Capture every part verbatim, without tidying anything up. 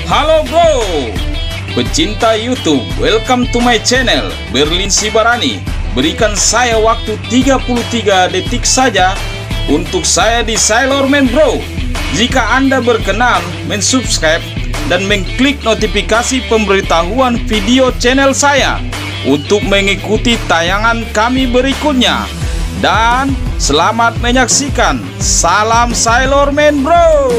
Halo bro, pecinta YouTube, welcome to my channel Berlin Sibarani. Berikan saya waktu tiga puluh tiga detik saja untuk saya di Sailor Man bro. Jika Anda berkenan mensubscribe dan mengklik notifikasi pemberitahuan video channel saya untuk mengikuti tayangan kami berikutnya. Dan selamat menyaksikan. Salam Sailor Man bro.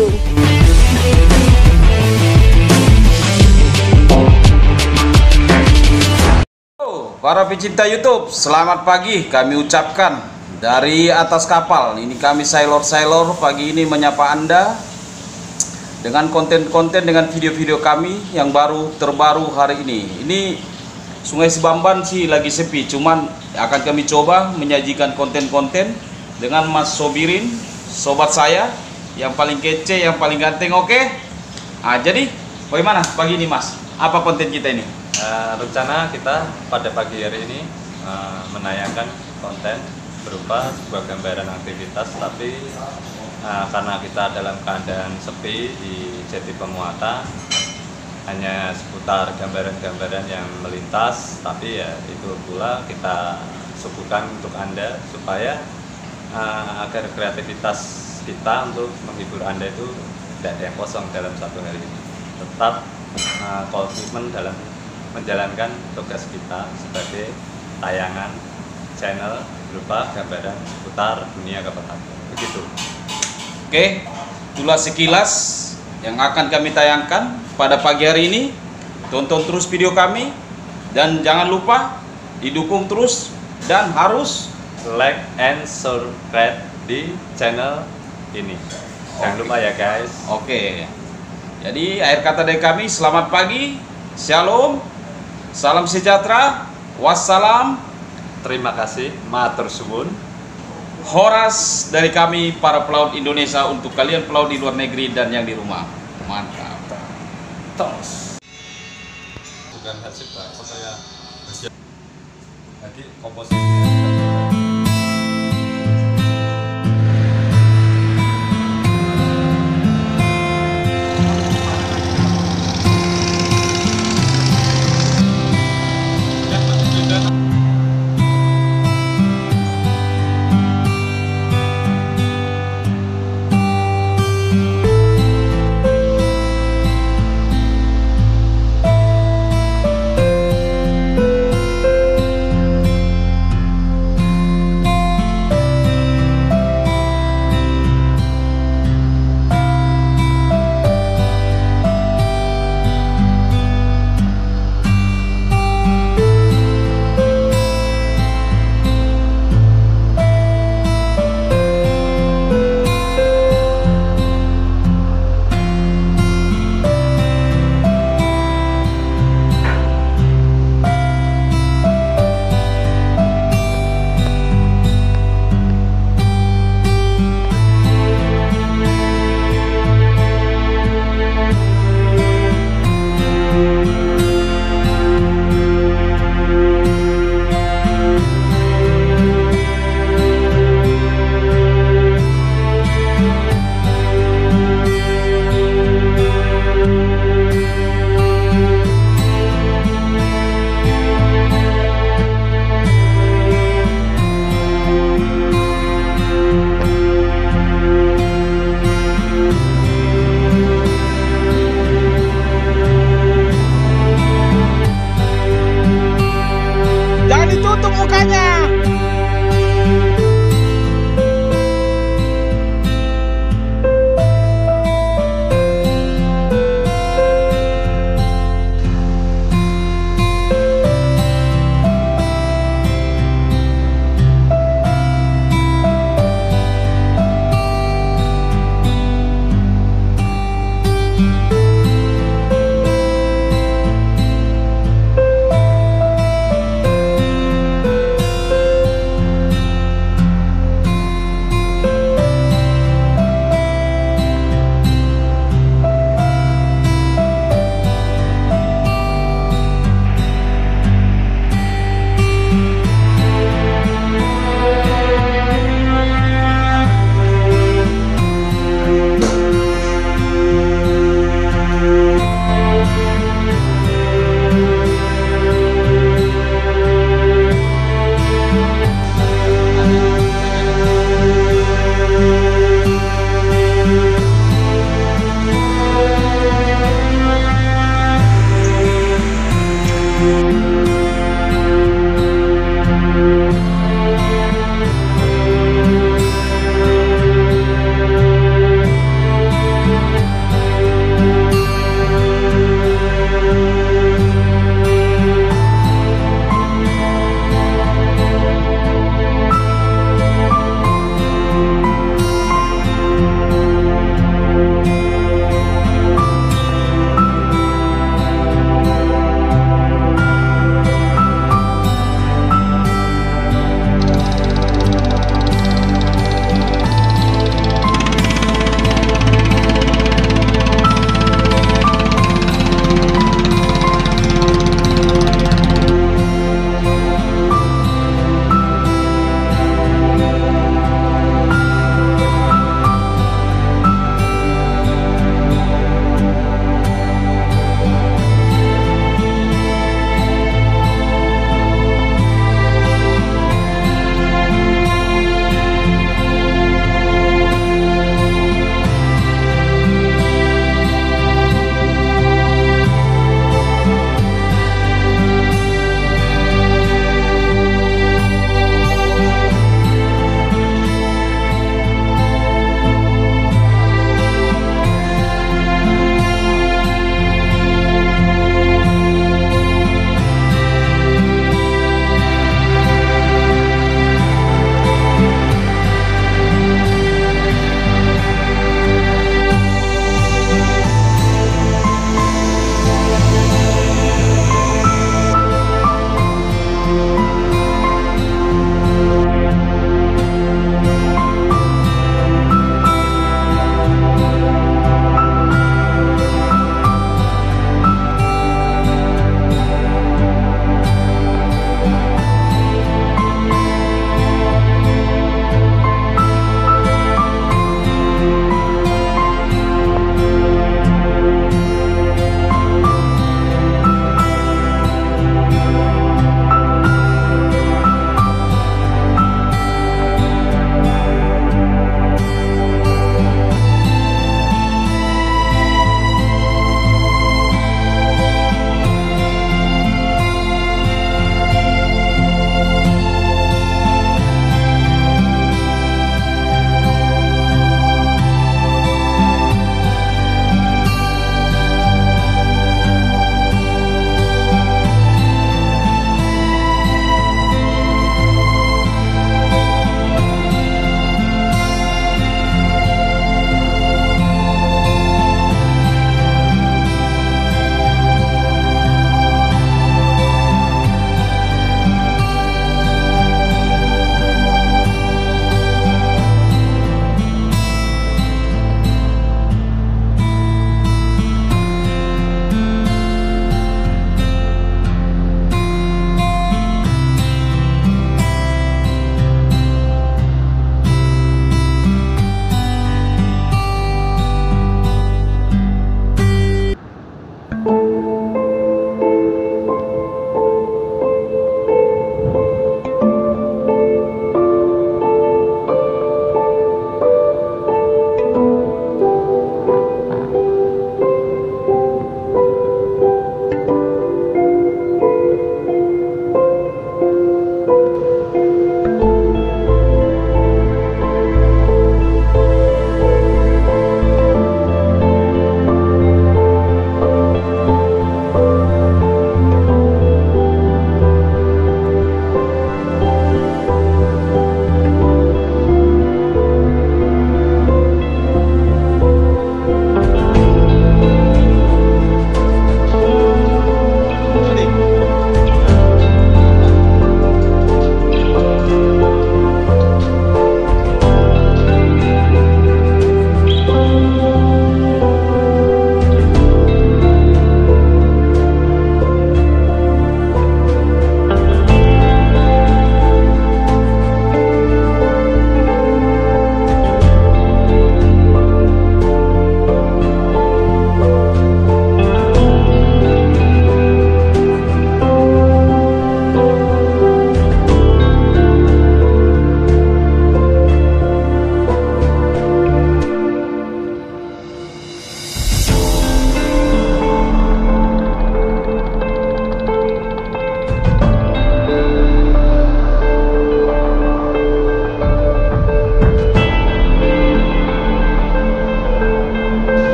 Para pecinta YouTube, selamat pagi kami ucapkan dari atas kapal. Ini kami Sailor-Sailor pagi ini menyapa Anda dengan konten-konten, dengan video-video kami yang baru terbaru hari ini. Ini Sungai Sibamban sih lagi sepi, cuman akan kami coba menyajikan konten-konten dengan Mas Sobirin, sobat saya yang paling kece, yang paling ganteng. Oke? Nah, jadi bagaimana pagi ini Mas? Apa konten kita ini? Uh, rencana kita pada pagi hari ini uh, menayangkan konten berupa sebuah gambaran aktivitas, tapi uh, karena kita dalam keadaan sepi di Jati Pemuata, hanya seputar gambaran-gambaran yang melintas, tapi ya itu pula kita suguhkan untuk Anda supaya uh, agar kreativitas kita untuk menghibur Anda itu tidak ada yang kosong dalam satu hari ini, tetap uh, komitmen dalam menjalankan tugas kita sebagai tayangan channel berupa gambaran seputar dunia kabupaten. Begitu. Oke, itulah sekilas yang akan kami tayangkan pada pagi hari ini. Tonton terus video kami dan jangan lupa didukung terus dan harus like and subscribe di channel ini. Jangan lupa ya guys. Oke. Jadi akhir kata dari kami, selamat pagi, shalom, salam sejahtera, wassalam, terima kasih, matur suwun. Horas dari kami para pelaut Indonesia untuk kalian pelaut di luar negeri dan yang di rumah. Mantap. Tos. Bukan hasil Pak, saya jadi komposisi.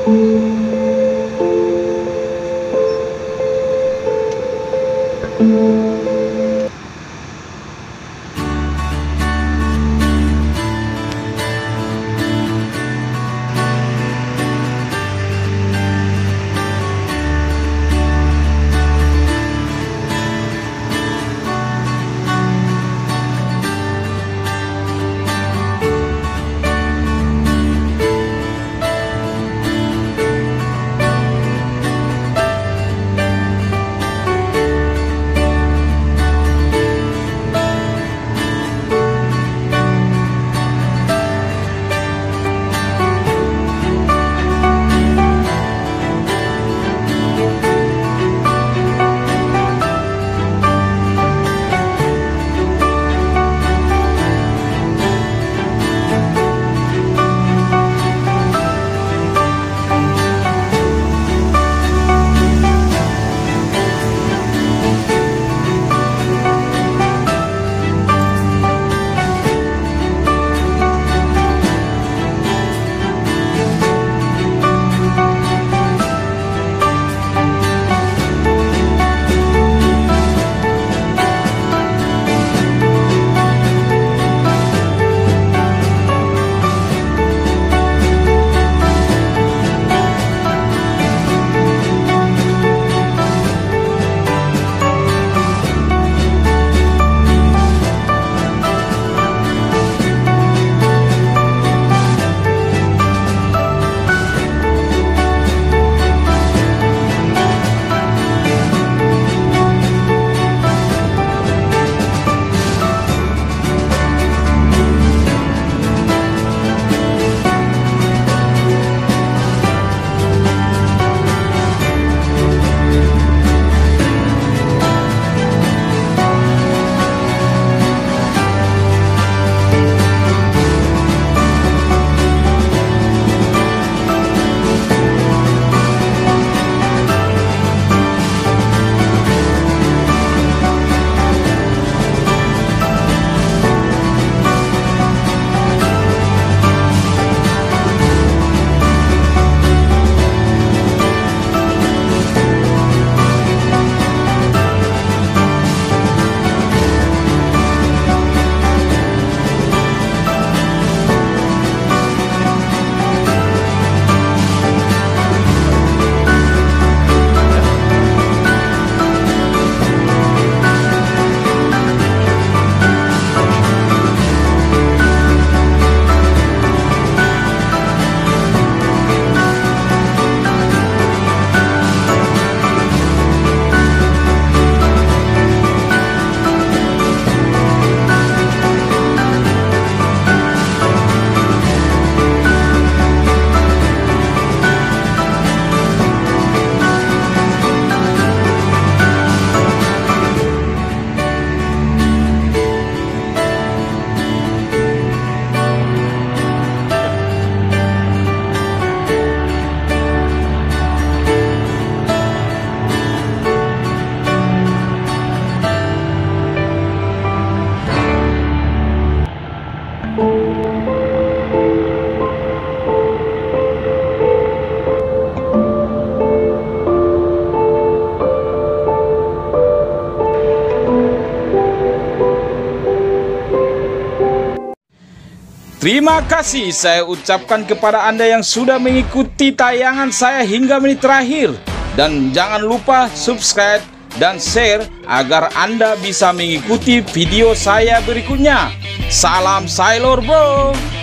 Terima kasih saya ucapkan kepada Anda yang sudah mengikuti tayangan saya hingga menit terakhir. Dan jangan lupa subscribe dan share agar Anda bisa mengikuti video saya berikutnya. Salam Sailor Bro!